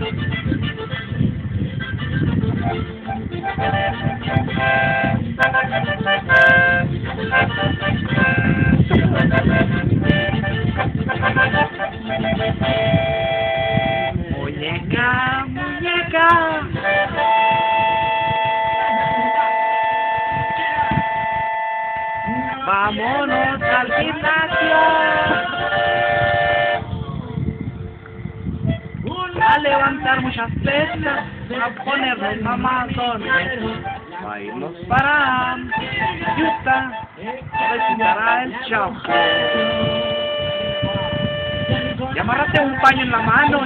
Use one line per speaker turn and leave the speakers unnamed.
Muñeca, muñeca. Vámonos al gimnasio a levantar muchas pesas, a ponernos mamazones, a irnos para Utah, a visitar al Chavo. Y amárrate un paño en la mano.